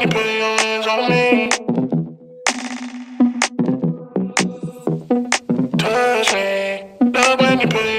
you put your hands on me. Touch me. Love when you put